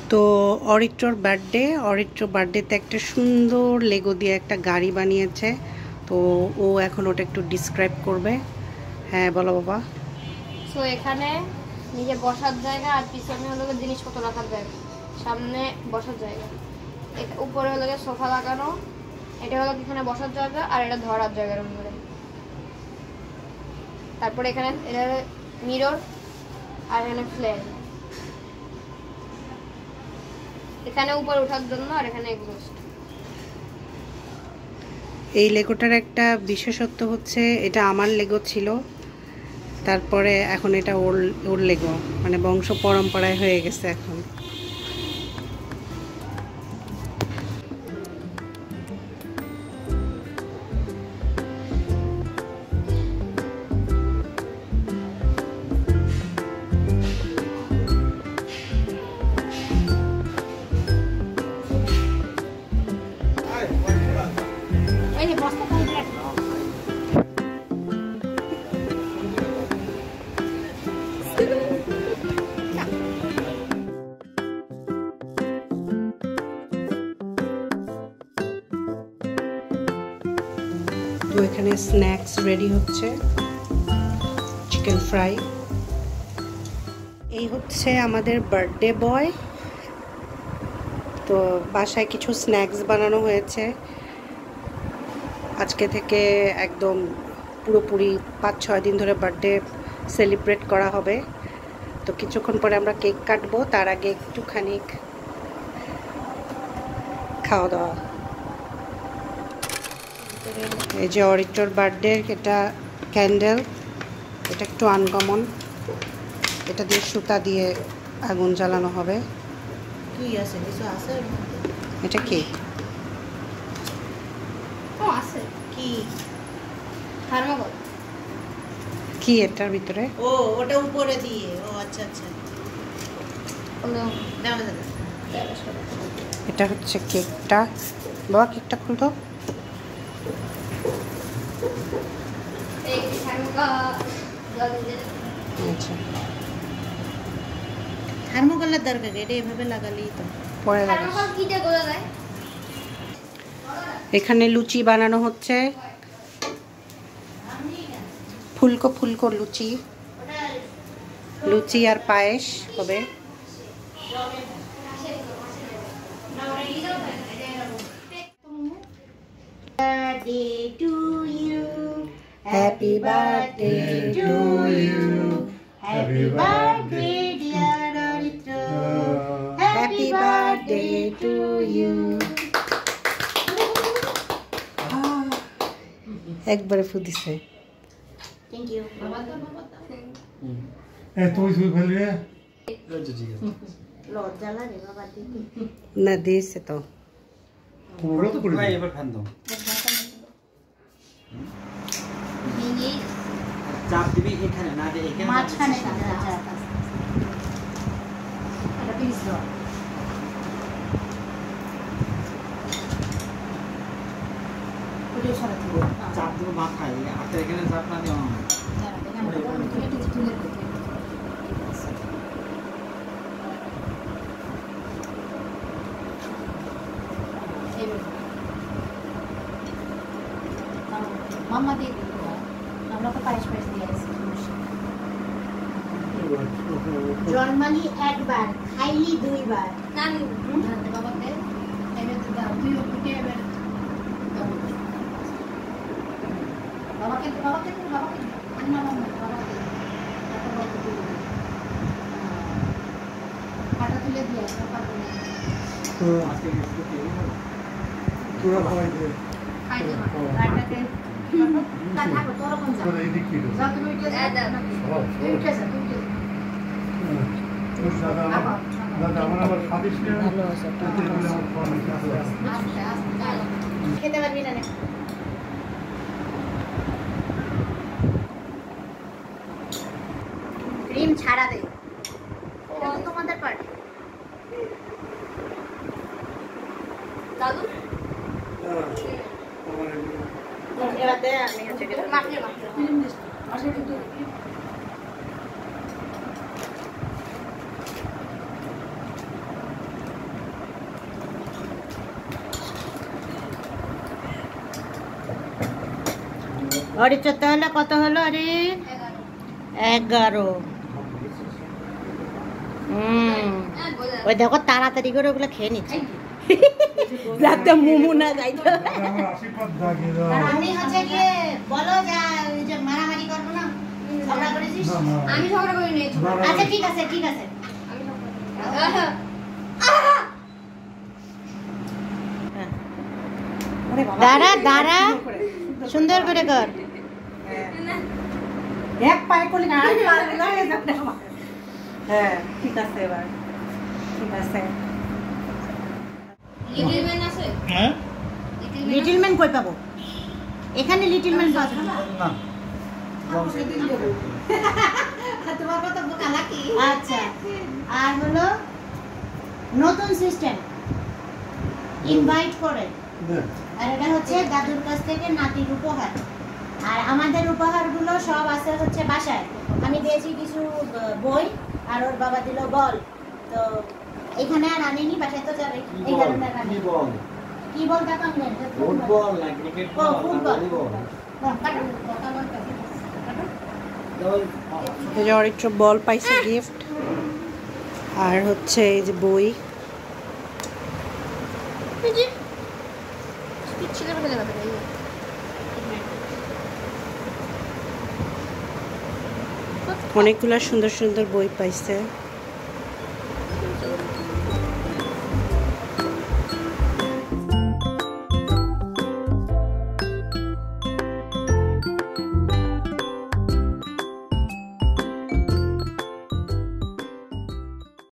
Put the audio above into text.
তো অরিত্রর বার্থডেতে একটা সুন্দর লেগো দিয়ে একটা গাড়ি বানিয়েছে। তো ও এখন ওটা একটু ডিসক্রাইব করবে। হ্যাঁ বলো বাবা। সো এখানে নিজে বসার জায়গা আর পিছনে হলো জিনিসপত্র রাখার জায়গা, সামনে বসার জায়গা, উপরে হলো সোফা লাগানো, এটা হলো এখানে বসার জায়গা আর এটা ধরার জায়গার উপরে। তারপরে এখানে এটা মিরর আর এখানে ফ্ল্যাট, এখানে উপরে ওঠার জন্য, আর এখানে এক্সস্ট। এই লেগোটার একটা বিশেষত্ব হচ্ছে এটা আমার লেগো ছিল, তারপরে এখন এটা ওর লেগো, মানে বংশ পরম্পরায় হয়ে গেছে এখন। তো এখানে স্ন্যাক্স রেডি হচ্ছে, চিকেন ফ্রাই। এই হচ্ছে আমাদের বার্থডে বয়। তো বাসায় কিছু স্ন্যাক্স বানানো হয়েছে, আজকে থেকে একদম পুরোপুরি 5-6 দিন ধরে বার্থডে সেলিব্রেট করা হবে। তো কিছুক্ষণ পরে আমরা কেক কাটবো, তার আগে একটুখানি খাওয়া দাওয়া। এই যে অরিত্রর বার্থডে, এটা ক্যান্ডেল, এটা একটু আনকমন, এটা দিয়ে সুতা দিয়ে আগুন জ্বালানো হবে। এটা কি কি এটার ভিতরে? ও ওটা উপরে দিয়ে, ও আচ্ছা আচ্ছা। এটা হচ্ছে কেকটা। বাবা কেকটা খুলতো। আচ্ছা থার্মোকলের দরকার, এটা এভাবে লাগালেই তো পরে এখানে লুচি বানানো হচ্ছে, ফুলকো ফুলকো লুচি আর পায়েস হবে। Happy birthday to you. Happy birthday dear Aritra. Happy birthday to you. একবারে ফু দিছে। Thank you. তুই ফেলবে লজ্জা লাগে বাবা দিতে। না দিয়েছে তো। ওরা তো করে ভাই এবার খান দাও। চাপ দিবি এখানে, না যে এখানে মাঝখানে চাপ। এটা প্লিজ দাও। ওটা সরাতে দাও। চাপ দিব মাথায়, হাতে এখানে চাপ না দিও। মাম্মা দিয়ে দিল, আমরা তো পায়েস দিয়ে আসছি। জন্মালি একবার, খাইলি দুইবার। বাবাকে এবার তো দাও, তুইও ফুটে এবার বাবাকে হাঁটা তুলে দিয়ে তোরা খাওয়াই দে। খেতে পারবি না। ক্রিম ছাড়া দে, এটা তো তোমাদের পার্টি। দাদু আমি হচ্ছে অরিত্র তাহলে কত হলো? আরে 11। ওই দেখো তাড়াতাড়ি করে ওগুলো খেয়ে নিচ্ছে যাতে মোমো না খাইতে। আমার আশীর্বাদ দাগিয়ে দাও। আমি হচ্ছে গিয়ে বলো যে মারামারি করবো না, ঝগড়া করেছিস? না, না। আমি ঝগড়া করি নাই। না, না। আচ্ছা ঠিক আছে ঠিক আছে। আমি ঝগড়া করি নাই। দাঁড়া দাঁড়া, সুন্দর করে কর। এক পায়ে করলে না আর পা হয়ে যাবে আমার। হ্যাঁ ঠিক আছে, এবার ঠিক আছে। লিটল ম্যান আছে? হ্যাঁ লিটল ম্যান কই পাবো? এখানে লিটল ম্যান পাওয়া যায় না। না তোমার কথা বোকা নাকি? আচ্ছা, আর হলো নতুন সিস্টেম ইনভাইট করে, দেখ, আর এটা হচ্ছে দাদুর কাছ থেকে নাতির উপহার। আর আমাদের উপহারগুলো সব আছে হচ্ছে বাসায়। আমি দিয়েছি কিছু বই, আর ওর বাবা দিল বল। তো এখানে আর আনিনি, বাসায় তো যাবে এই কারণে আর আনিনি। কি বল দেখো আমি জানি না। ফুটবল না ক্রিকেট ও, ফুটবল। ভলিবল এই যে অরিত্র বল পাইছে গিফট, আর হচ্ছে এই যে বই। ছিলেন ফেলে কথা বলি। অনেকগুলা সুন্দর সুন্দর বই পাইছে।